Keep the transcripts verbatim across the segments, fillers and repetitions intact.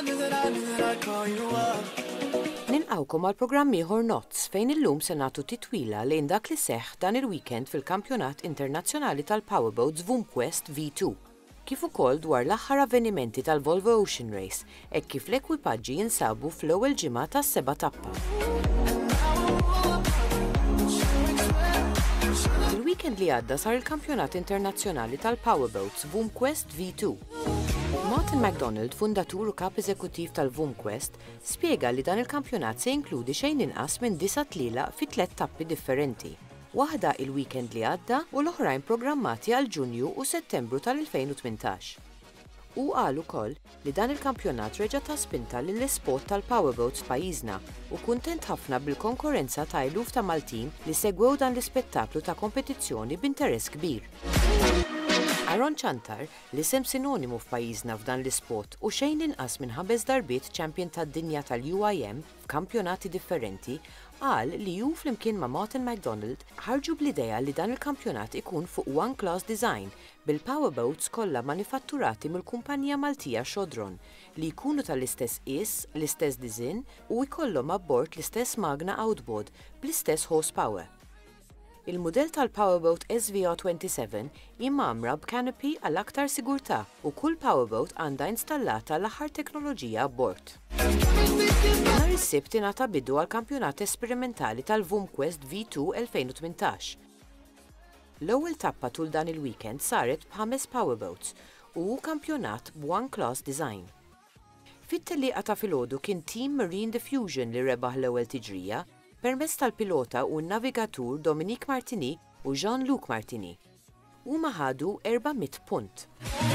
Ninqawkom għal programm ieħor Nozz fejn illum se nagħtu titwila lejn dak li seħħ dan il-weekend fil-Kampjonat Internazzjonali tal-Powerboats VoomQuest V two. Kif ukoll dwar l-aħħar avvenimenti tal-Volvo Ocean Race hekk kif l-ekwipaġġi jinsabu fl-ewwel ġimgħa tas-seba' tappa. Il-weekend li għadda sar il-Kampjonat Internazzjonali tal-Powerboats VoomQuest V two. Martin McDonald, fundatur u kap eżekuttiv tal-VoomQuest, spjega li dan il-kampjonat se jinkludi xejn inqas minn disa' tliela fi tliet tappi differenti. Waħda il-weekend li għadda u l-oħrajn programmati għal Ġunju u Settembru tal-elfejn u tmintax. U qal ukoll li dan il-kampjonat reġa' ta' spinta lill-isport tal-powerboats f'pajjiżna u kuntent ħafna bil-konkurrenza ta' eluf ta' Maltin li segwew dan l-ispettaklu ta' kompetizzjoni b'interess kbir. Aaron Chantar, l-isem sinonimu f'pajjiżna f'dan l-isport u xejn inqas minn ħames darbiet champion tad-dinja tal-U I M f'kampjonati differenti, qal li hu flimkien ma' Martin McDonald ħarġu bl-idea li dan il-kampjonat ikun fuq one class design bil-powerboats kollha manifatturati mill-kumpanija Maltija Xodron li jkunu tal-istess qis, l-istess diżinn u jkollhom abbord l-istess magna outboard bl-istess horsepower. Il-mudell tal-Powerboat S V R twenty-seven jimmamra b'canopy għal aktar sigurtà u kull powerboat għandha installata l-aħħar teknoloġija abbord. Nhar is-Sibt ingħata bidu għal kampjonat esperimentali tal-VoomQuest V two elfejn u tmintax. L-ewwel tappa tul dan il-weekend saret b'ħames powerboats u kampjonat b'one class design. Fit-tellieqa ta' filgħodu kien Team Marine Diffusion li rebaħ l-ewwel tiġrija permezz tal-pilota u n-navigatur Dominique Martini u Jean-Luc Martini. Huma ħadu erba'miet punt.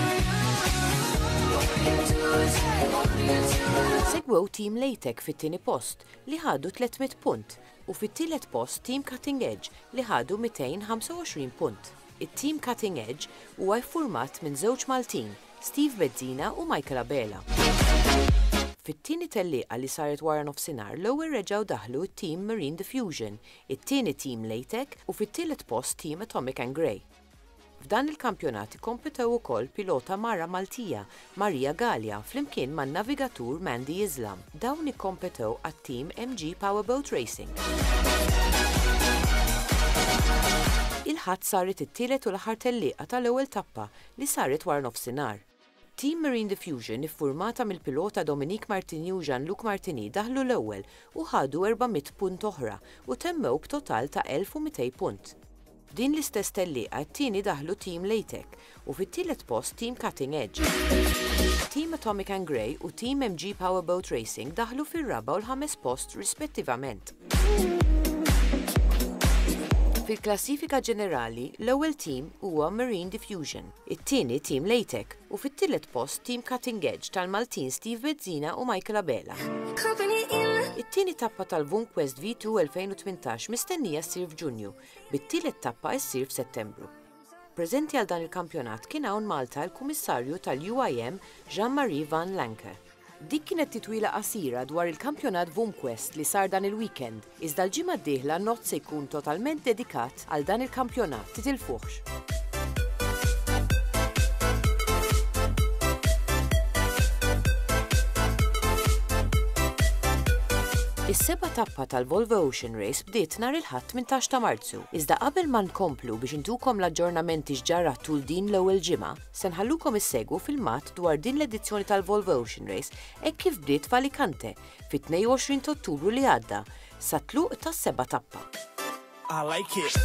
Segwew Team Latek fit-tieni post li ħadu tlietmiet punt u fit-tielet post Team Cutting Edge li ħadu mئتين وخمسة وعشرين punt. It-Team Cutting Edge huwa ffurmat minn żewġ Maltin, Steve Bezzina u Michael Abela. Fit-tieni tellieqa li saret wara nofsinhar l-ewwel reġgħu daħlu t-Team Marine Diffusion, it-tieni Team Latek u fit-tielet post Team Atomic and Grey. F'dan il-kampjonat ikkompetew ukoll pilota Mara Maltija, Maria Gallia, flimkien man-navigatur Mandy Islam. Dawn ikkompetew għat-Team M G Powerboat Racing. Il-ħadd saret it-tielet u l-aħħar tellieqa tal-ewwel tappa li saret wara nofsinhar. Team Marine Diffusion iffurmata mill-pilota Dominique Martini u Jean-Luc Martini daħlu l-ewwel u ħadu erba'miet punt oħra u temmew b'total ta' elf u mئتين punt. Din l-istess tellieqa t-tieni daħlu Team Latek u fit-tielet post Team Cutting Edge. Team Atomic and Grey u Team M G Powerboat Racing daħlu fir-raba' u l-ħames post rispettivament. Fil-klassifika ġenerali, l-ewwel team huwa Marine Diffusion, it-tieni Team Latek u fit-tielet post Team Cutting Edge tal-Maltin Steve Bezzina u Michael Abela. It-tieni tappa tal-VoomQuest V two elfejn u tmintax mistennija ssir f'Ġunju, bit-tielet tappa ssir f'Settembru. Preżenti għal dan il-kampjonat kien hawn Malta l-Kummissarju tal-U I M Jean-Marie Van Lancker. Dik kienet titwila qasira dwar il-kampjonat VoomQuest li sar dan il-weekend, iżda l-ġimgħa d-dieħla Nozz se jkun totalment dedikat għal dan il-kampjonat, titilfuhx. Is-seba' tappa tal-Volvo Ocean Race bdiet nhar il-Ħadd tmintax ta' Marzu. Iżda qabel ma nkomplu biex intukom l-aġġornamenti x'ġara tul din l-ewwel ġimgħa, se nħallukom issegwu filmat dwar din l-edizzjoni tal-Volvo Ocean Race hekk kif bdiet f'Alicante fit-tnejn u għoxrin ta' Ottubru li għadda, sa tluq tas-seba' tappa. I like it.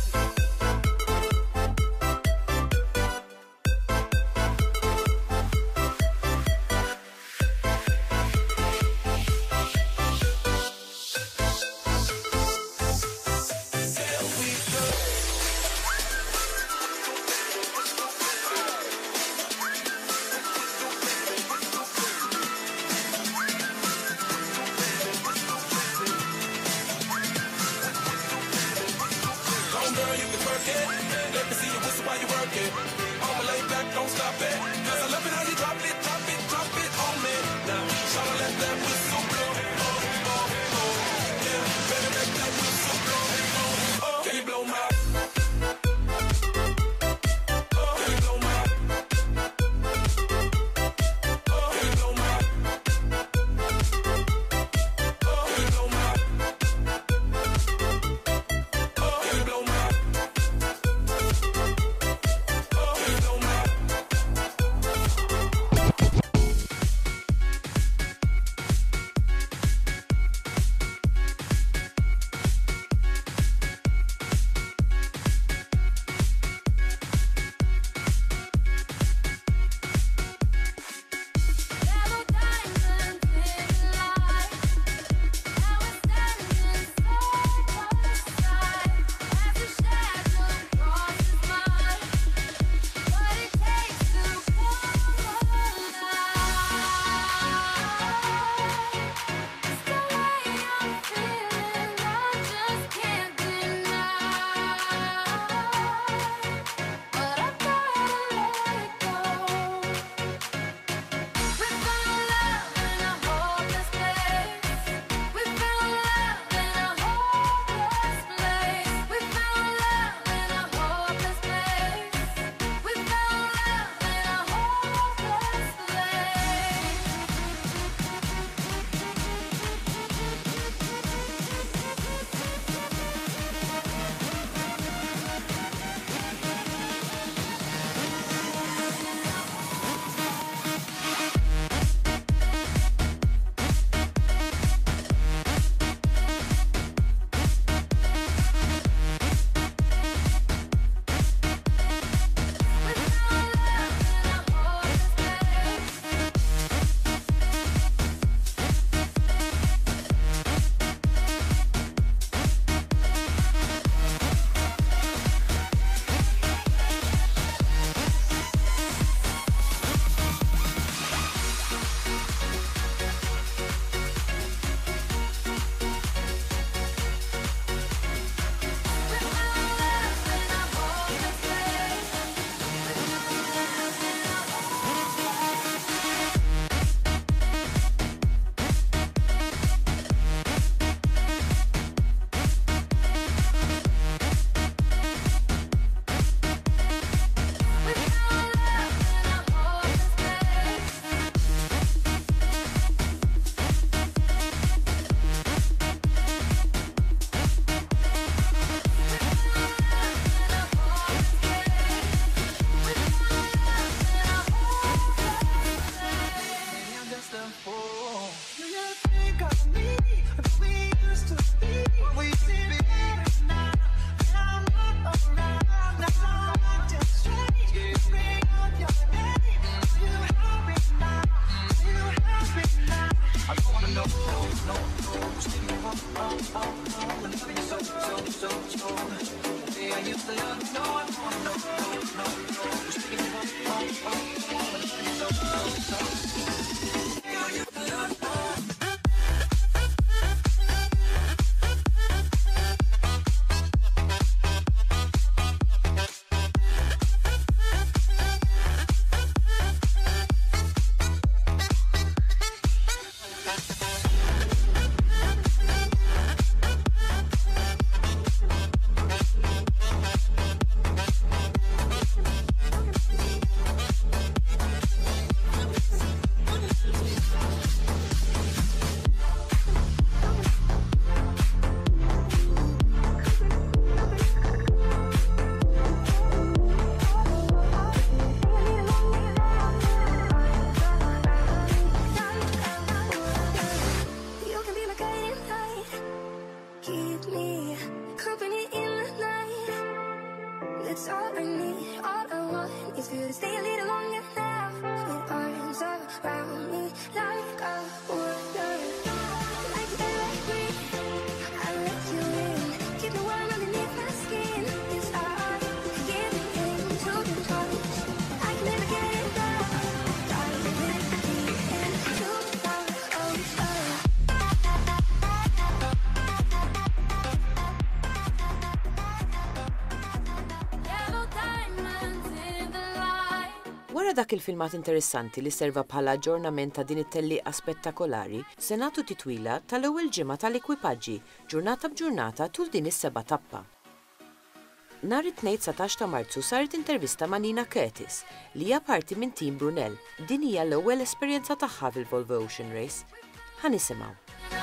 Wara dak il-filmat interessanti li serva bħala aġġornament ta' din it-tellieqa spettakolari, se nagħtu titwila tal-ewwel ġimgħa tal-ekwipaġġi ġurnata b'ġurnata tul din is-seba' tappa. Nhar it-tnejn satax ta' Marzu saret intervista ma' Nina Curtis li hija parti minn Team Brunel. Din hija l-ewwel esperjenza tagħha fil-Volvo Ocean Race. Ħanisimgħu.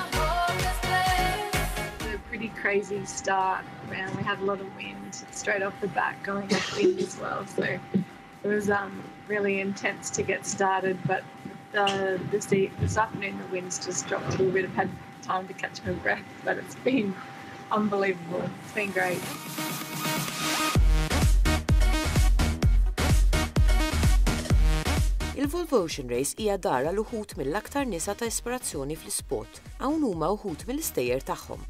Pretty crazy start, and we had a lot of wind straight off the bat going upwind as well, so it was um, really intense to get started, but uh, this, e this afternoon the winds just dropped a little bit. I've had time to catch my breath, but it's been unbelievable. It's been great. Il-Volvo Ocean Race hija dar għal uħud mill-aktar nisa ta' ispirazzjoni fl-isport, hawn huma uħud mill-istejjer tagħhom.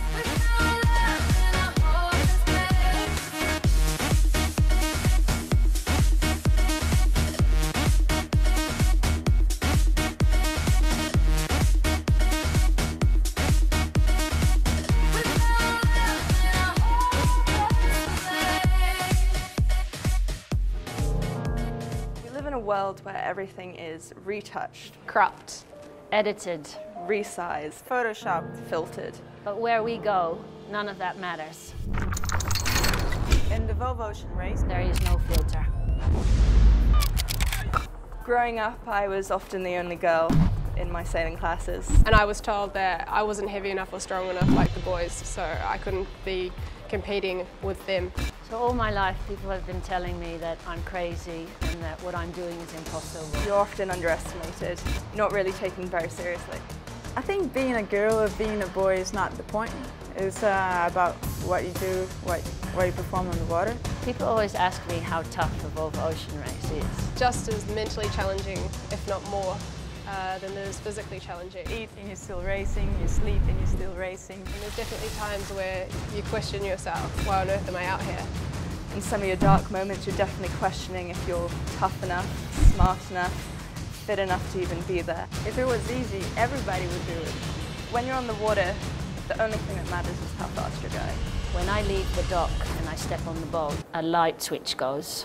World where everything is retouched, cropped, edited, resized, photoshopped, filtered. But where we go, none of that matters. In the Volvo Ocean Race, there is no filter. Growing up, I was often the only girl in my sailing classes. And I was told that I wasn't heavy enough or strong enough like the boys, so I couldn't be competing with them. So all my life people have been telling me that I'm crazy and that what I'm doing is impossible. You're often underestimated, not really taken very seriously. I think being a girl or being a boy is not the point. It's uh, about what you do, what, what you perform on the water. People always ask me how tough the Volvo Ocean Race is. Just as mentally challenging, if not more, Uh, than it is physically challenging. You eat and you're still racing, you sleep and you're still racing. And there's definitely times where you question yourself, why on earth am I out here? In some of your dark moments, you're definitely questioning if you're tough enough, smart enough, fit enough to even be there. If it was easy, everybody would do it. When you're on the water, the only thing that matters is how fast you're going. When I leave the dock and I step on the boat, a light switch goes.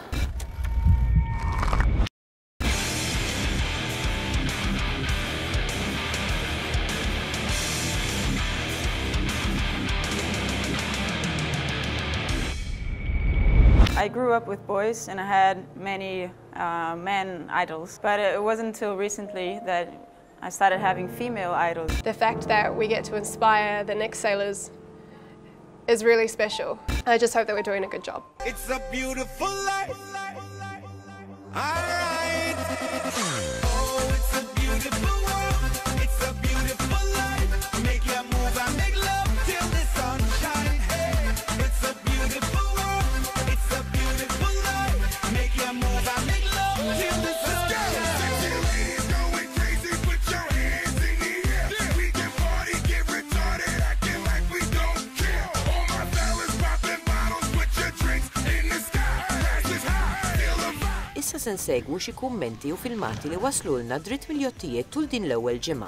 I grew up with boys and I had many uh, men idols, but it wasn't until recently that I started having female idols. The fact that we get to inspire the next sailors is really special. I just hope that we're doing a good job. It's a beautiful life. All right. Oh, it's a beautiful world. It's a beautiful life. Make your move and make love till the sun shine. Hey, it's a beautiful world. It's a beautiful life. Make your move and make love till the sun shine. Going crazy, put your hands in the air. We can party, get retarded, acting like we don't care. All my fellas popping bottles, put your drinks in the sky. Glass is high, feel the vibe. Issa se nsegwu xi kummenti u filmati li waslulna dritt mill-jottijiet tul din l-ewwel ġimgħa.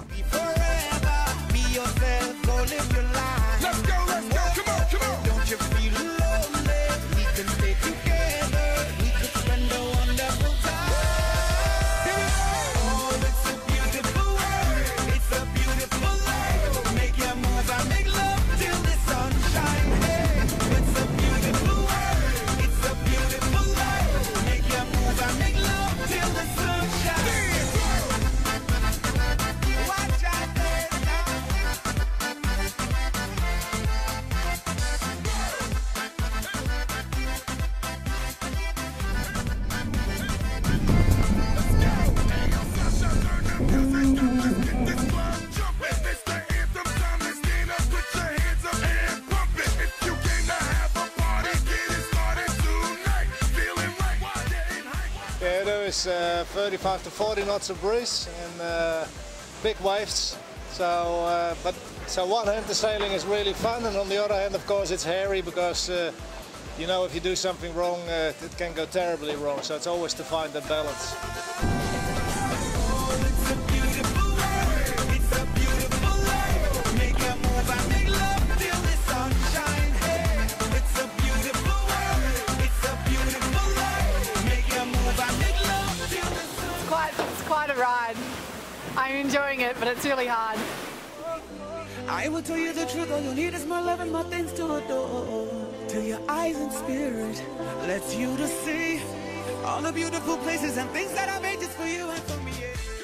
Yeah, there is uh, thirty-five to forty knots of breeze and uh, big waves. So, uh, but so one hand the sailing is really fun, and on the other hand, of course, it's hairy because uh, you know if you do something wrong, uh, it can go terribly wrong. So it's always to find that balance. ride. I'm enjoying it, but it's really hard. I will tell you the truth, all you need is more love and more things to adore. Till your eyes and spirit lets you to see all the beautiful places and things that I made just for you and for me.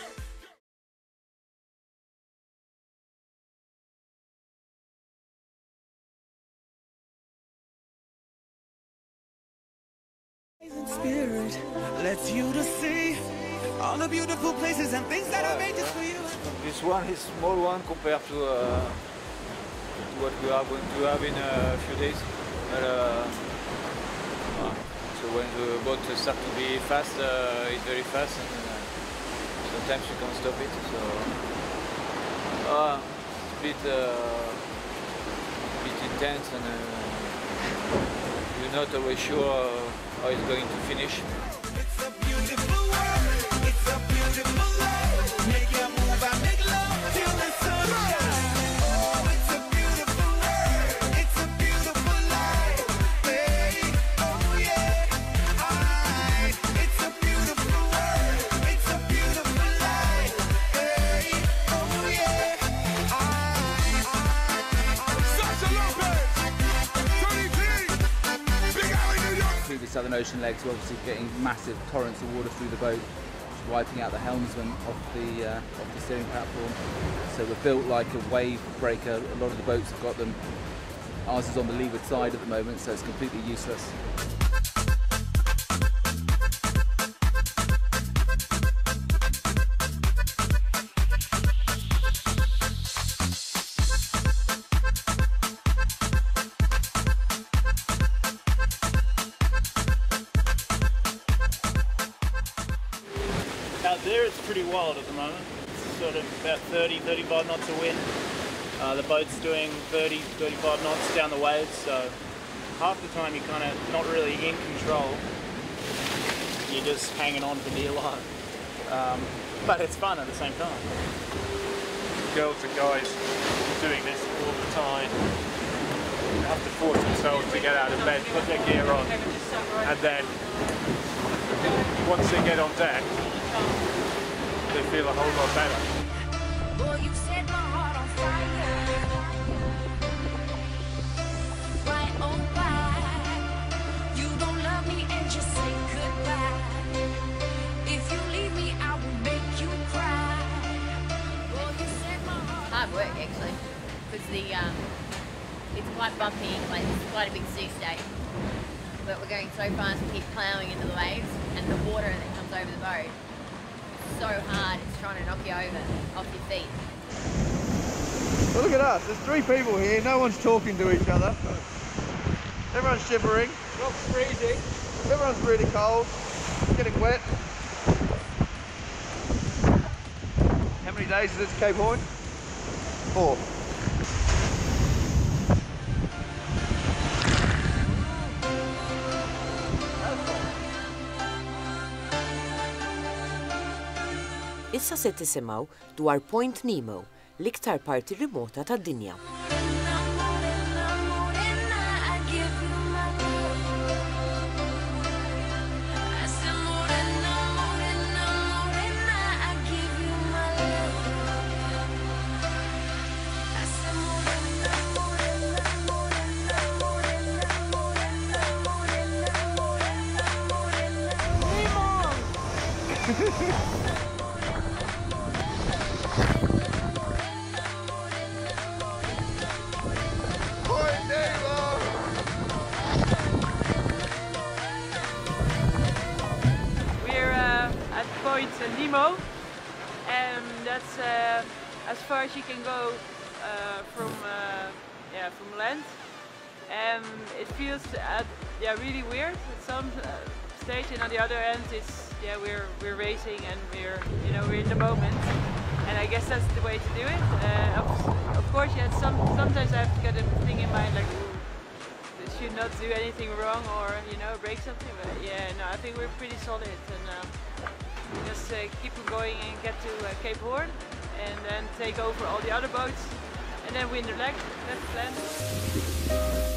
Eyes and spirit lets you to see all the beautiful places and things that I made just for you. This one is small one compared to, uh, to what we are going to have in a few days. But, uh, uh, so when the boat starts to be fast, uh, it's very fast, and uh, sometimes you can't stop it. So uh, it's a bit, uh, bit intense, and uh, you're not always sure how it's going to finish. It's a beautiful world. It's a beautiful life. Make your move and make love till the sun shines. Oh, it's a beautiful world. It's a beautiful life. Hey, oh yeah. Alright. It's a beautiful world. It's a beautiful life. Hey, oh yeah. Alright. Sasha Lopez, Tony T, Big Alley, New York. Through the Southern Ocean legs, we're obviously getting massive torrents of water through the boat, wiping out the helmsman off the uh, off the steering platform. So we're built like a wave breaker. A lot of the boats have got them. Ours is on the leeward side at the moment, so it's completely useless. Out there it's pretty wild at the moment. It's sort of about thirty, thirty-five knots of wind. Uh, the boat's doing thirty, thirty-five knots down the waves, so half the time you're kind of not really in control. You're just hanging on for dear life. Um, but it's fun at the same time. Girls and guys doing this all the time. They have to force themselves to get out of bed, put their gear on, and then once they get on deck, they feel a whole lot better. Boy, you set my heart on fire. Why, oh why? You don't love me and just say goodbye. If you leave me, I will make you cry. Boy, you set my heart. Hard work actually, because the um, it's quite bumpy, like it's quite a big sea state. But we're going so fast, we keep ploughing into the waves, and the water that comes over the boat is so hard, it's trying to knock you over, off your feet. Well, look at us, there's three people here, no one's talking to each other. Everyone's shivering. Not freezing. Everyone's really cold, getting wet. How many days is this Cape Horn? Four. Issa se tisimgħu dwar Point Nemo, l-iktar parti rimota tad-dinja. Point Nemo, and that's uh, as far as you can go uh, from uh, yeah from land, and it feels uh, yeah really weird at some uh, stage, and on the other end it's yeah we're we're racing and we're you know we're in the moment, and I guess that's the way to do it. Uh, of, of course, yeah, some sometimes I have to get a thing in mind like ooh, should not do anything wrong or you know break something, but yeah no I think we're pretty solid, and um, just uh, keep on going and get to uh, Cape Horn and then take over all the other boats and then win the leg. That's the plan.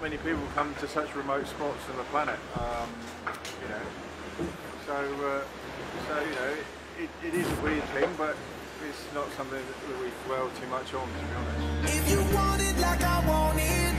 many people come to such remote spots on the planet. Um, you know, so uh, so you know, it, it is a weird thing, but it's not something that we dwell too much on, to be honest. If you want it like I want it,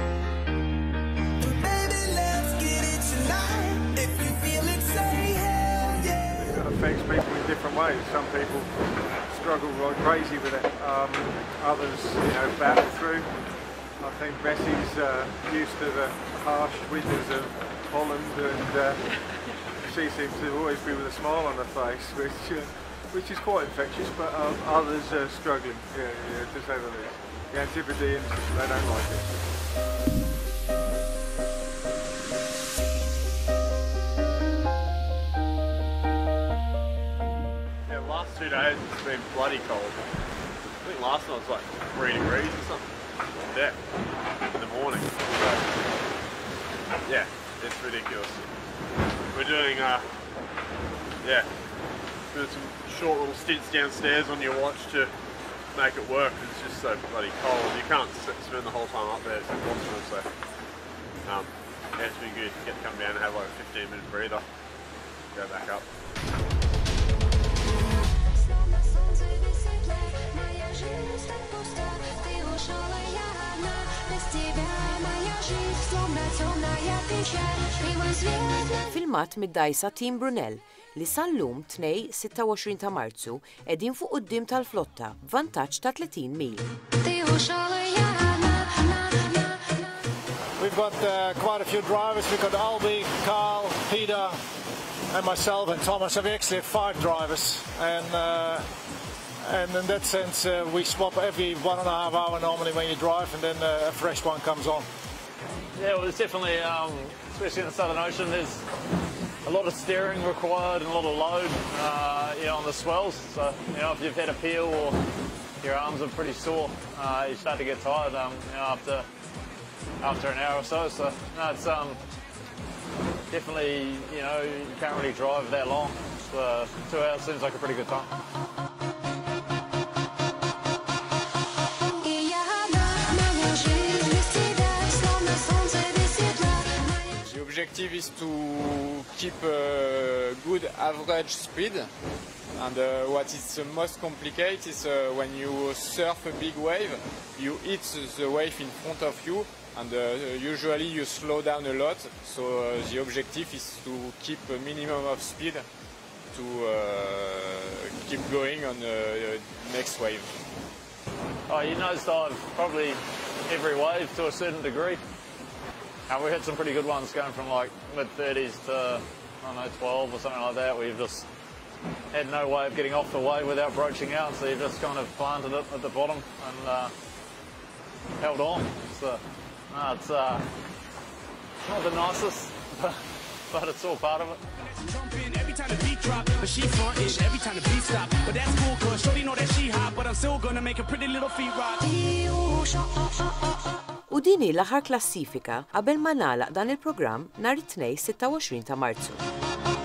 baby, let's get it tonight. If you feel it, say hell yeah. It affects people in different ways. Some people struggle like crazy with it. Um, others, you know, battle through. I think Bessie's uh, used to the harsh winters of Holland, and uh, she seems to always be with a smile on her face, which uh, which is quite infectious. But um, others are struggling, yeah, yeah, to say the least. The Antipodeans, they don't like it. Yeah, the last two days it's been bloody cold. I think last night was like three degrees or something. Yeah, in the morning. So, yeah, it's ridiculous. We're doing, uh, yeah, doing some short little stints downstairs on your watch to make it work. It's just so bloody cold. You can't sit, spend the whole time up there. It's impossible. So, um, yeah, it's been good. Get to come down and have like a fifteen minute breather. Go back up. Filmat mid-dajsa Team Brunel li sal-lum tnej sitta u għoxrin ta' Marzu qegħdin fuq quddiem tal-flotta b'vantaġġ ta' tletin mil. We've got uh, quite a few drivers. We've got Albie, Carl, Peter, and myself and Thomas. So we actually have five drivers, and uh, and in that sense uh, we swap every one and a half hour normally when you drive, and then uh, a fresh one comes on. Yeah, well, there's definitely, um, especially in the Southern Ocean, there's a lot of steering required and a lot of load, uh, you know, on the swells. So, you know, if you've had a peel or your arms are pretty sore, uh, you start to get tired, um, you know, after after an hour or so. So, no, it's um, definitely, you know, you can't really drive that long. So, two hours seems like a pretty good time. The objective is to keep a good average speed, and uh, what is the most complicated is uh, when you surf a big wave, you hit the wave in front of you, and uh, usually you slow down a lot, so uh, the objective is to keep a minimum of speed to uh, keep going on the next wave. Oh, you nosedive probably every wave to a certain degree. And we had some pretty good ones going from like mid thirties to, I don't know, twelve or something like that, where you've just had no way of getting off the wave without broaching out, so you've just kind of planted it at the bottom and uh, held on. So, no, it's uh, not the nicest, but, but it's all part of it. Every time the beat drop, but she frontin' every time the beat stop. But that's cool, cause shorty know that she hot, but I'm still gonna make a pretty little feet rock. U dini l-aħħar klassifika qabel ma nagħlaq dan il-programm nhar it-tnejn sitta u għoxrin ta' Marzu.